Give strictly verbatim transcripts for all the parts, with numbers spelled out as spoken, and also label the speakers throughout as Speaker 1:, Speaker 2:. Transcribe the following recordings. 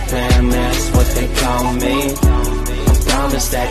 Speaker 1: Bam, that's what they call me. I promise that.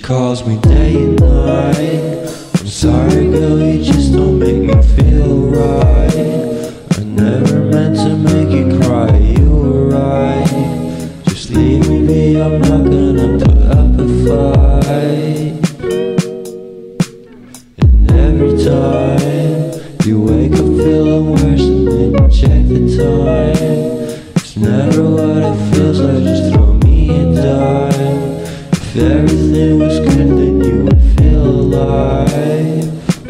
Speaker 1: calls me day and night. I'm sorry girl, you just don't make me feel right. I never meant to make you cry, you were right. Just leave me be, I'm not gonna put up a fight. And every time you wake up feeling worse and then you check the time, it's never what it feels like, just throw me a dime. If everything was good then you would feel alive.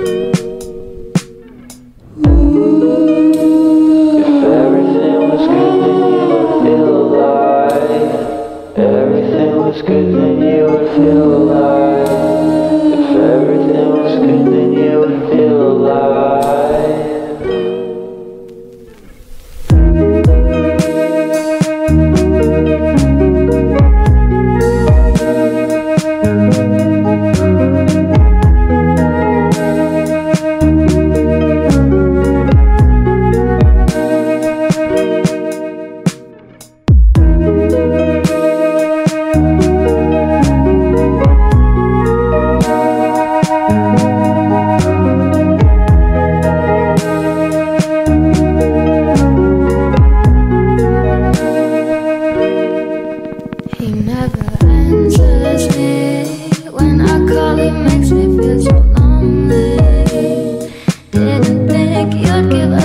Speaker 1: If everything was good then you would feel alive. Everything was good then you would feel alive. If everything was good then you would feel alive.
Speaker 2: He never answers me. When I call, he makes me feel so lonely. Didn't think you'd give